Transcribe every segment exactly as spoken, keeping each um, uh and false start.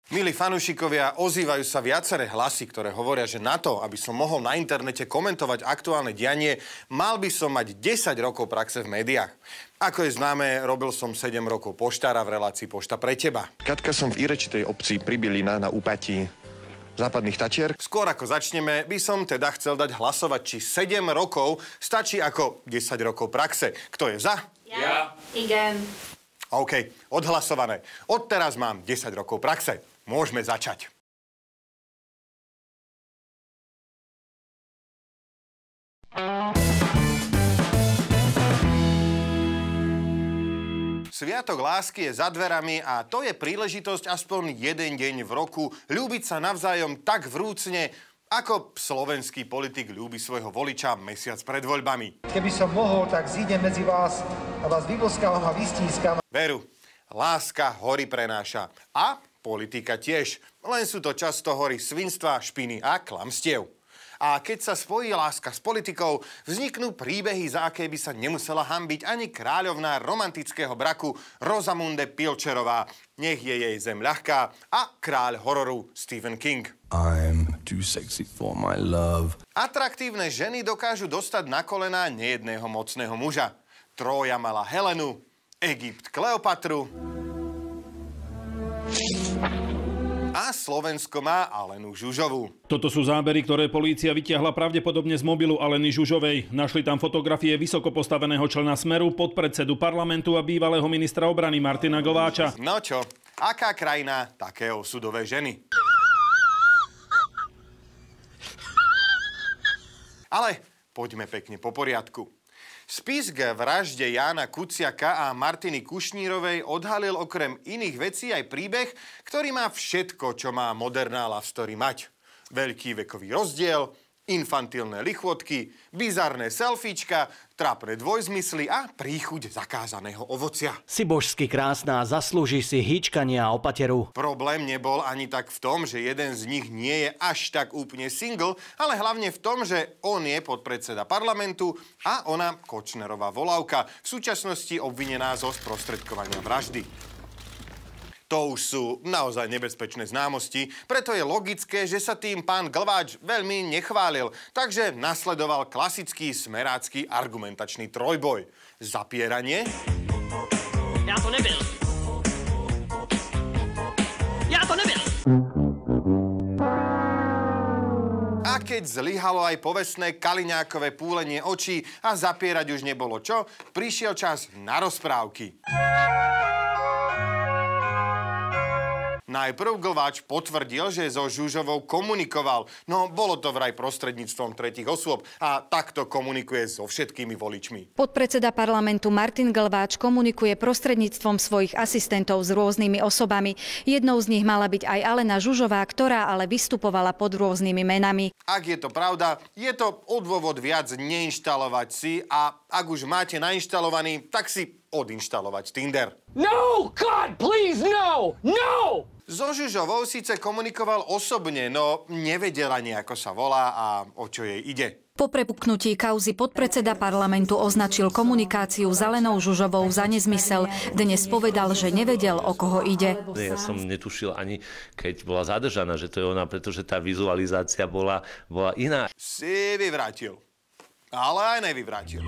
Milí fanúšikovia, ozývajú sa viaceré hlasy, ktoré hovoria, že na to, aby som mohol na internete komentovať aktuálne dianie, mal by som mať desať rokov praxe v médiách. Ako je známe, robil som sedem rokov poštára v relácii Pošta pre teba. Katka, som v irečitej obci Pribilina na úpatí Západných Tatier. Skôr ako začneme, by som teda chcel dať hlasovať, či sedem rokov stačí ako desať rokov praxe. Kto je za? Ja. Igen. OK, odhlasované. Odteraz mám desať rokov praxe. Môžeme začať. Sviatok lásky je za dverami a to je príležitosť aspoň jeden deň v roku ľúbiť sa navzájom tak vrúcne, ako slovenský politik ľúbi svojho voliča mesiac pred voľbami. Keby som mohol, tak zídem medzi vás a vás vyboskávam a vystískam. Veru, láska hory prenáša. A politika tiež. Len sú to často hory svinstva, špiny a klamstiev. A keď sa spojí láska s politikou, vzniknú príbehy, za aké by sa nemusela hanbiť ani kráľovná romantického braku Rosamunde Pilcherová. Nech je jej zem ľahká a kráľ hororu Stephen King. I'm too sexy for my love. Atraktívne ženy dokážu dostať na kolená nejedného mocného muža. Trója mala Helenu, Egypt Kleopatru a Slovensko má Alenu Žužovú. Toto sú zábery, ktoré polícia vytiahla pravdepodobne z mobilu Aleny Žužovej. Našli tam fotografie vysoko postaveného člena Smeru, podpredsedu parlamentu a bývalého ministra obrany Martina Glváča. No čo, aká krajina, také osudové ženy. Ale poďme pekne po poriadku. Spis k vražde Jána Kuciaka a Martiny Kušnírovej odhalil okrem iných vecí aj príbeh, ktorý má všetko, čo má moderná love story mať. Veľký vekový rozdiel, infantilné lichvotky, bizarné selfiečka, trápne dvojzmysly a príchuť zakázaného ovocia. Si božsky krásna, zaslúžiš si hýčkania a opateru. Problém nebol ani tak v tom, že jeden z nich nie je až tak úplne single, ale hlavne v tom, že on je podpredseda parlamentu a ona Kočnerová volávka, v súčasnosti obvinená zo sprostredkovania vraždy. To už sú naozaj nebezpečné známosti, preto je logické, že sa tým pán Glváč veľmi nechválil, takže nasledoval klasický smerácky argumentačný trojboj. Zapieranie. Ja to nebyl. Ja to nebyl. A keď zlyhalo aj povestné Kaliňákové púlenie očí a zapierať už nebolo čo, prišiel čas na rozprávky. Najprv Glváč potvrdil, že so Žužovou komunikoval, no bolo to vraj prostredníctvom tretích osôb a takto komunikuje so všetkými voličmi. Podpredseda parlamentu Martin Glváč komunikuje prostredníctvom svojich asistentov s rôznymi osobami. Jednou z nich mala byť aj Alena Žužová, ktorá ale vystupovala pod rôznymi menami. Ak je to pravda, je to o dôvod viac neinštalovať si a ak už máte nainštalovaný, tak si odinštalovať Tinder. No, God, please, no! No! So Žužovou síce komunikoval osobne, no nevedel ani, ako sa volá a o čo jej ide. Po prepuknutí kauzy podpredseda parlamentu označil komunikáciu s Alenou Žužovou za nezmysel. Dnes povedal, že nevedel, o koho ide. Ja som netušil ani, keď bola zadržaná, že to je ona, pretože tá vizualizácia bola, bola iná. Si vyvrátil. Ale aj nevyvrátil.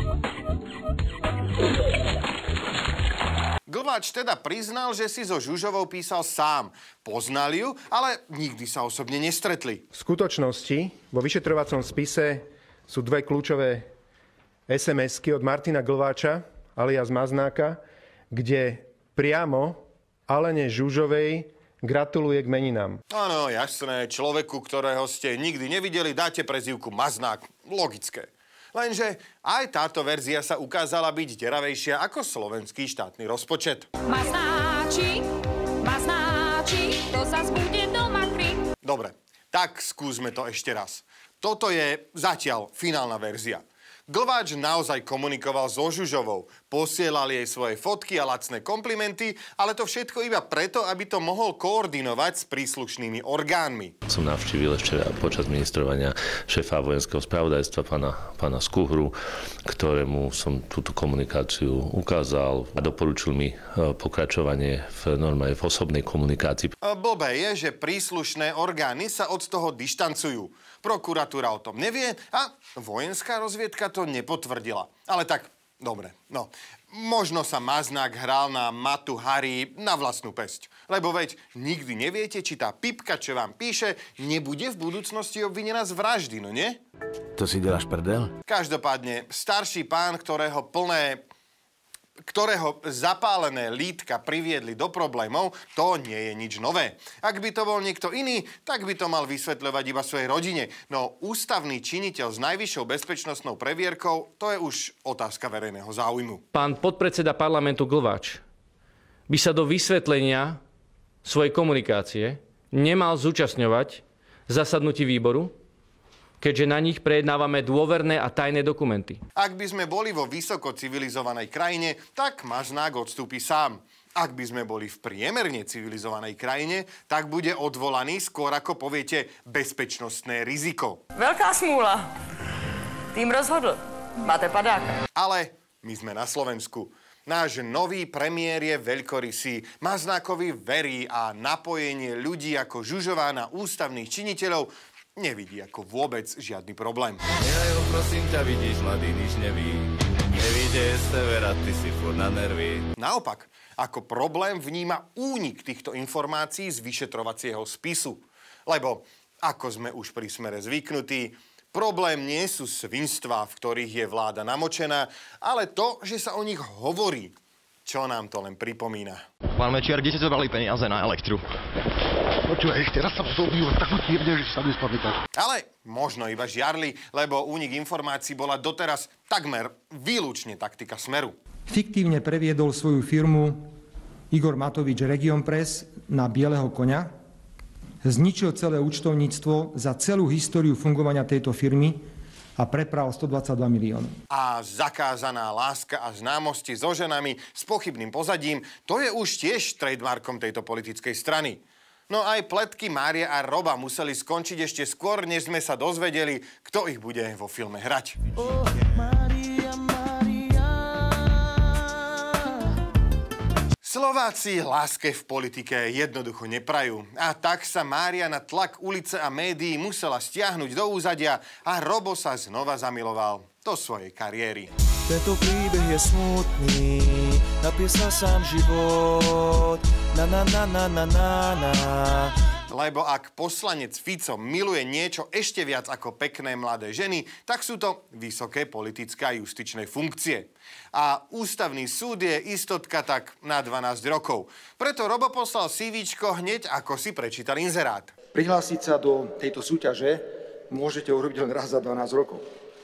Glváč teda priznal, že si so Žužovou písal sám. Poznal ju, ale nikdy sa osobne nestretli. V skutočnosti vo vyšetrovacom spise sú dve kľúčové es em esky od Martina Glváča, alias Maznáka, kde priamo Alene Žužovej gratuluje k meninám. Áno, jasné, človeku, ktorého ste nikdy nevideli, dáte prezývku Maznák. Logické. Lenže aj táto verzia sa ukázala byť deravejšia ako slovenský štátny rozpočet. Maznáči, maznáči, to sa bude doma kry. Dobre, tak skúsme to ešte raz. Toto je zatiaľ finálna verzia. Glváč naozaj komunikoval so Žužovou. posielal jej svoje fotky a lacné komplimenty, ale to všetko iba preto, aby to mohol koordinovať s príslušnými orgánmi. Som navštívil ešte počas ministrovania šéfa vojenského spravodajstva pána, pána Skuhru, ktorému som túto komunikáciu ukázal a doporučil mi pokračovanie v normálne v osobnej komunikácii. Blbé je, že príslušné orgány sa od toho dištancujú. Prokuratúra o tom nevie a vojenská rozviedka to nepotvrdila. Ale tak, dobre, no. Možno sa Maznák hral na Matu Hari na vlastnú päsť. Lebo veď nikdy neviete, či tá pipka, čo vám píše, nebude v budúcnosti obvinená z vraždy, no nie? To si deláš prdel? Každopádne, starší pán, ktorého plné... ktorého zapálené lítka priviedli do problémov, to nie je nič nové. Ak by to bol niekto iný, tak by to mal vysvetľovať iba svojej rodine. No ústavný činiteľ s najvyššou bezpečnostnou previerkou, to je už otázka verejného záujmu. Pán podpredseda parlamentu Glváč by sa do vysvetlenia svojej komunikácie nemal zúčastňovať zasadnutí výboru, keďže na nich prejednávame dôverné a tajné dokumenty. Ak by sme boli vo vysoko civilizovanej krajine, tak Maznák odstúpi sám. Ak by sme boli v priemerne civilizovanej krajine, tak bude odvolaný skôr, ako poviete, bezpečnostné riziko. Veľká smúla. Tým rozhodl. Máte padáka. Ale my sme na Slovensku. Náš nový premiér je veľkorysý, Maznákovi verí a napojenie ľudí ako Žužová na ústavných činiteľov nevidí ako vôbec žiadny problém. Ja jo, prosím ťa, vidíš, mladý, nič neví. Nevíde severa, ty si furt na nervy. Naopak, ako problém vníma únik týchto informácií z vyšetrovacieho spisu. Lebo, ako sme už pri Smere zvyknutí, problém nie sú svinstvá, v ktorých je vláda namočená, ale to, že sa o nich hovorí. Čo nám to len pripomína? Pán Mečiar, kde ste zobrali peniaze na elektru? Počúvaj, ešte raz sa zobijú, takú tírne, že sa nespamätáš. Ale možno iba žiarli, lebo únik informácií bola doteraz takmer výlučne taktika Smeru. Fiktívne previedol svoju firmu Igor Matovič Region Press na bieleho koňa, zničil celé účtovníctvo za celú históriu fungovania tejto firmy a prepral stodvadsaťdva miliónov. A zakázaná láska a známosti so ženami s pochybným pozadím, to je už tiež trademarkom tejto politickej strany. No aj pletky Mária a Roba museli skončiť ešte skôr, než sme sa dozvedeli, kto ich bude vo filme hrať. Oh, Mária, Mária. Slováci láske v politike jednoducho neprajú. A tak sa Mária na tlak ulice a médií musela stiahnuť do úzadia a Robo sa znova zamiloval do svojej kariéry. Tento príbeh je smutný, napísal sám život, na na na na na na na. Lebo ak poslanec Fico miluje niečo ešte viac ako pekné mladé ženy, tak sú to vysoké politické a justičné funkcie. A ústavný súd je istotka tak na dvanásť rokov. Preto Robo poslal CVčko hneď, ako si prečítal inzerát. Prihlásiť sa do tejto súťaže môžete urobiť len raz za dvanásť rokov.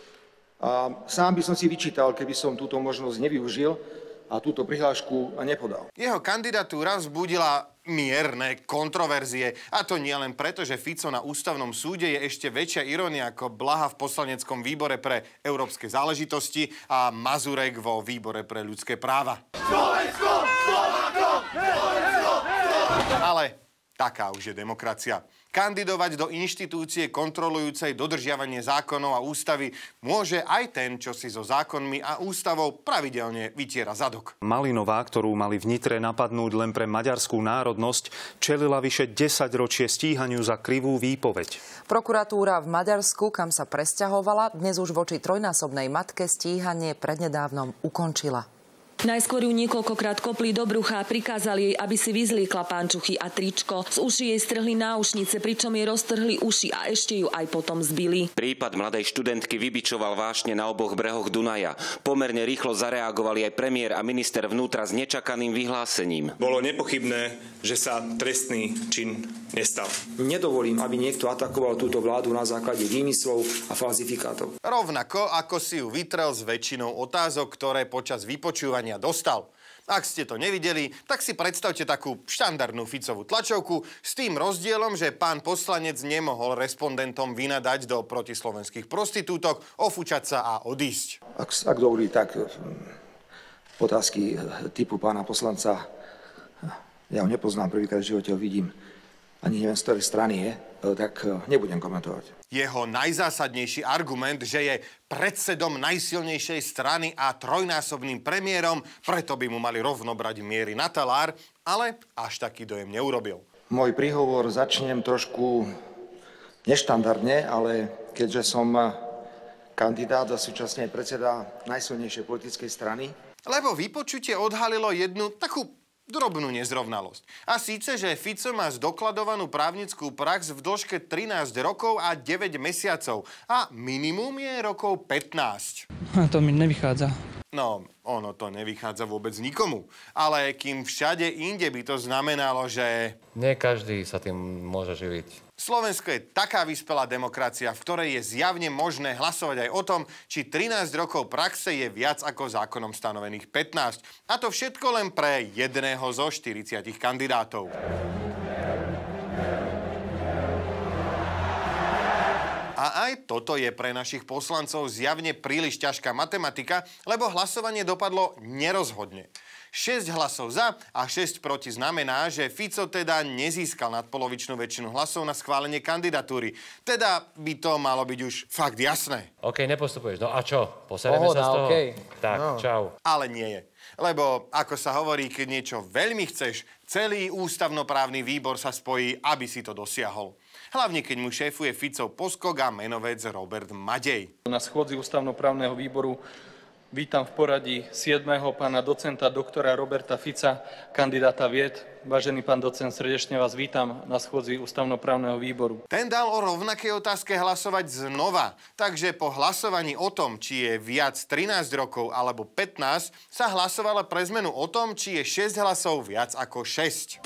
A sám by som si vyčítal, keby som túto možnosť nevyužil a túto prihlášku nepodal. Jeho kandidatúra vzbudila mierne kontroverzie. A to nie len preto, že Fico na ústavnom súde je ešte väčšia irónia ako Blaha v poslaneckom výbore pre európske záležitosti a Mazurek vo výbore pre ľudské práva. Slovensko! Slovensko! Slovensko! Ale taká už je demokracia. Kandidovať do inštitúcie kontrolujúcej dodržiavanie zákonov a ústavy môže aj ten, čo si so zákonmi a ústavou pravidelne vytiera zadok. Malinová, ktorú mali v Nitre napadnúť len pre maďarskú národnosť, čelila vyše desaťročie stíhaniu za krivú výpoveď. Prokuratúra v Maďarsku, kam sa presťahovala, dnes už voči trojnásobnej matke stíhanie prednedávnom ukončila. Najskôr ju niekoľkokrát kopli do brucha a prikázali jej, aby si vyzliekla pánčuchy a tričko. Z uší jej strhli náušnice, pričom jej roztrhli uši a ešte ju aj potom zbili. Prípad mladej študentky vybičoval vášne na oboch brehoch Dunaja. Pomerne rýchlo zareagovali aj premiér a minister vnútra s nečakaným vyhlásením. Bolo nepochybné, že sa trestný čin nestal. Nedovolím, aby niekto atakoval túto vládu na základe výmyslov a falzifikátov. Rovnako ako si ju vytrel s väčšinou otázok, ktoré počas vypočúvania dostal. Ak ste to nevideli, tak si predstavte takú štandardnú Ficovú tlačovku s tým rozdielom, že pán poslanec nemohol respondentom vynadať do protislovenských prostitútok, ofúčať sa a odísť. Ak, ak dovolí, tak otázky typu pána poslanca, ja ho nepoznám, prvýkrát v živote ho vidím, ani neviem, z ktorej strany je, tak nebudem komentovať. Jeho najzásadnejší argument, že je predsedom najsilnejšej strany a trojnásobným premiérom, preto by mu mali rovno brať miery na talár, ale až taký dojem neurobil. Môj príhovor začnem trošku neštandardne, ale keďže som kandidát a súčasne predseda najsilnejšej politickej strany. Lebo vypočutie odhalilo jednu takú drobnú nezrovnalosť. A síce, že Fico má zdokladovanú právnickú prax v dĺžke trinásť rokov a deväť mesiacov. A minimum je rokov pätnásť. To mi nevychádza. No, ono to nevychádza vôbec nikomu. Ale kým všade inde by to znamenalo, že... Nie každý sa tým môže živiť. Slovensko je taká vyspelá demokracia, v ktorej je zjavne možné hlasovať aj o tom, či trinásť rokov praxe je viac ako zákonom stanovených pätnásť. A to všetko len pre jedného zo štyridsiatich kandidátov. A aj toto je pre našich poslancov zjavne príliš ťažká matematika, lebo hlasovanie dopadlo nerozhodne. šesť hlasov za a šesť proti znamená, že Fico teda nezískal nadpolovičnú väčšinu hlasov na schválenie kandidatúry. Teda by to malo byť už fakt jasné. OK, nepostupuješ. No a čo? Posereme sa z toho? Okay. Tak, no. Čau. Ale nie je. Lebo, ako sa hovorí, keď niečo veľmi chceš, celý ústavnoprávny výbor sa spojí, aby si to dosiahol. Hlavne, keď mu šéfuje Ficov poskok a menovec Robert Madej. Na schôdzi ústavnoprávneho výboru vítam v poradí siedmeho pána docenta doktora Roberta Fica, kandidáta vied. Vážený pán docent, srdečne vás vítam na schôdzi ústavnoprávneho výboru. Ten dal o rovnakej otázke hlasovať znova. Takže po hlasovaní o tom, či je viac trinásť rokov alebo pätnásť, sa hlasovala pre zmenu o tom, či je šesť hlasov viac ako šesť.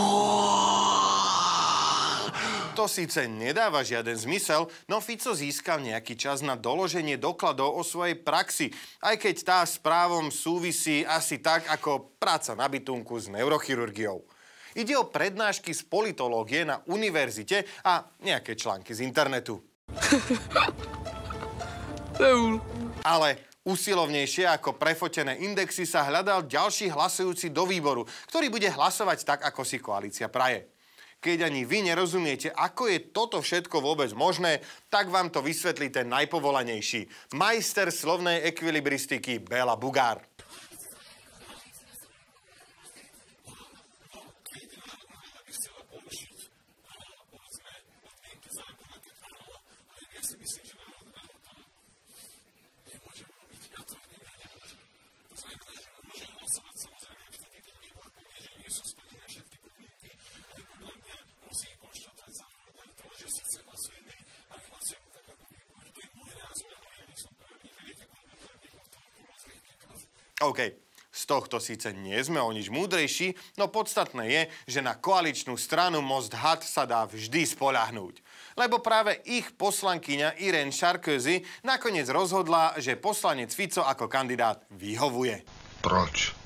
To síce nedáva žiaden zmysel, no Fico získal nejaký čas na doloženie dokladov o svojej praxi, aj keď tá s právom súvisí asi tak ako práca na bytunku s neurochirurgiou. Ide o prednášky z politológie na univerzite a nejaké články z internetu. Ale usilovnejšie ako prefotené indexy sa hľadal ďalší hlasujúci do výboru, ktorý bude hlasovať tak, ako si koalícia praje. Keď ani vy nerozumiete, ako je toto všetko vôbec možné, tak vám to vysvetlí ten najpovolanejší. Majster slovnej ekvilibristiky Béla Bugár. OK, z tohto síce nie sme o nič múdrejší, no podstatné je, že na koaličnú stranu Most had sa dá vždy spoľahnúť. Lebo práve ich poslankyňa Irene Sarkozy nakoniec rozhodla, že poslanec Fico ako kandidát vyhovuje. Proč?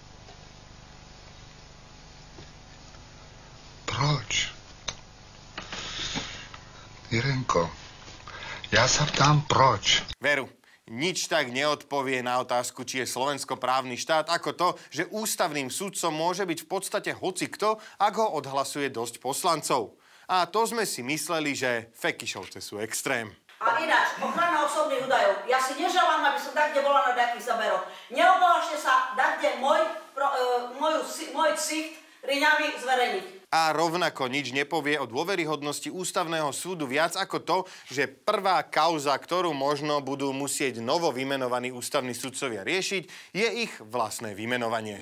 Proč? Irenko, ja sa ptám proč. Veru. Nič tak neodpovie na otázku, či je Slovensko právny štát, ako to, že ústavným sudcom môže byť v podstate hocikto, ak ho odhlasuje dosť poslancov. A to sme si mysleli, že Fekišovce sú extrém. A ináč, ochrana osobných údajov. Ja si neželám, aby som tak, kde bola na nejakých zaberoch. Neobávašte sa dať, kde môj, pro, e, moju, môj ksicht riňami zverejniť. A rovnako nič nepovie o dôveryhodnosti ústavného súdu viac ako to, že prvá kauza, ktorú možno budú musieť novo vymenovaní ústavní sudcovia riešiť, je ich vlastné vymenovanie.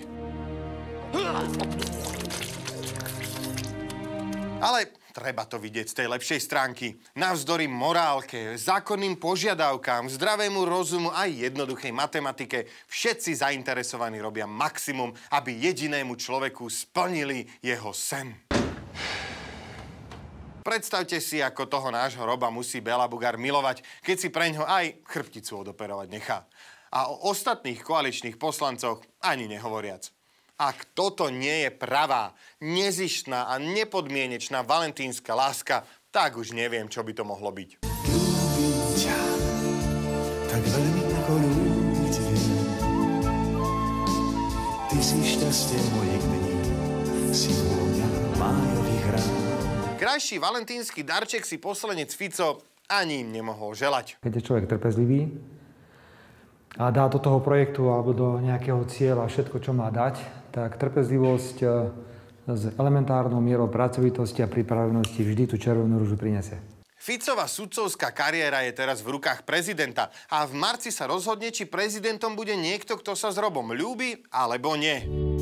Ale treba to vidieť z tej lepšej stránky. Navzdory morálke, zákonným požiadavkám, zdravému rozumu a jednoduchej matematike všetci zainteresovaní robia maximum, aby jedinému človeku splnili jeho sen. Predstavte si, ako toho nášho Roba musí Béla Bugár milovať, keď si preňho aj chrbticu odoperovať nechá. A o ostatných koaličných poslancoch ani nehovoriac. Ak toto nie je pravá, nezištná a nepodmienečná valentínska láska, tak už neviem, čo by to mohlo byť. Ľúbim ťa, tak veľmi ako ľúdim. šťastie mojich dní, si vôňa májových rán. Krajší valentínsky darček si poslanec Fico ani im nemohol želať. Keď je človek trpezlivý a dá do toho projektu alebo do nejakého cieľa všetko, čo má dať, tak trpezlivosť s elementárnou mierou pracovitosti a pripravenosti vždy tú červenú ružu prinesie. Ficova sudcovská kariéra je teraz v rukách prezidenta a v marci sa rozhodne, či prezidentom bude niekto, kto sa s Robom ľúbi, alebo nie.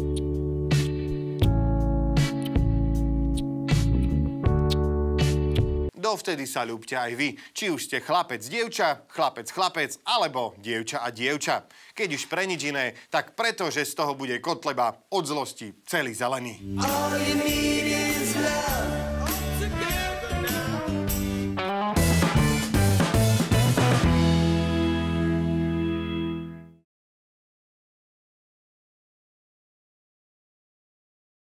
Dovtedy sa ľúbte aj vy, či už ste chlapec, dievča, chlapec, chlapec, alebo dievča a dievča. Keď už pre nič iné, tak preto, že z toho bude Kotleba od zlosti celý zelený.